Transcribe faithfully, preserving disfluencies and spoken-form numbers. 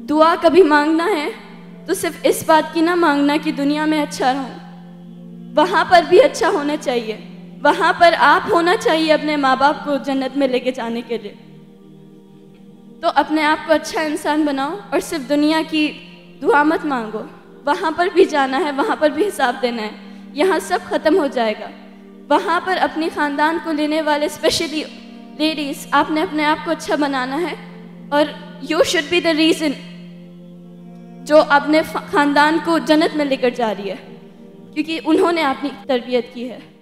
दुआ कभी मांगना है तो सिर्फ इस बात की ना मांगना कि दुनिया में अच्छा रहूं, वहाँ पर भी अच्छा होना चाहिए, वहाँ पर आप होना चाहिए अपने माँ बाप को जन्नत में लेके जाने के लिए। तो अपने आप को अच्छा इंसान बनाओ और सिर्फ दुनिया की दुआ मत मांगो, वहाँ पर भी जाना है, वहाँ पर भी हिसाब देना है। यहाँ सब खत्म हो जाएगा। वहाँ पर अपने ख़ानदान को लेने वाले स्पेशली लेडीज़, आपने अपने आप को अच्छा बनाना है और you should be the reason जो अपने ख़ानदान को जन्नत में लेकर जा रही है, क्योंकि उन्होंने अपनी तरबियत की है।